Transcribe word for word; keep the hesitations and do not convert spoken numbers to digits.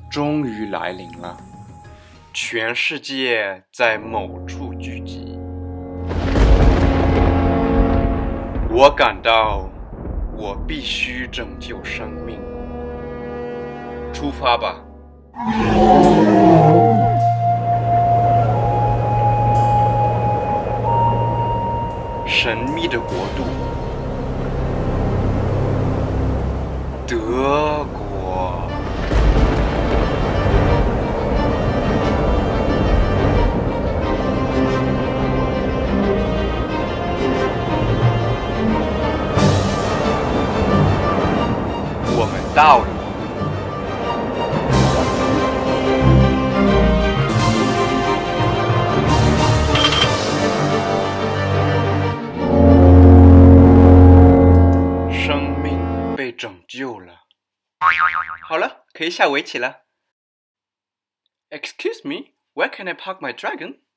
终于来临了，全世界在某处聚集。我感到我必须拯救生命。出发吧！神秘的国度，德国。我们到了。生命被拯救了。好了，可以下围棋了。Excuse me, where can I park my dragon?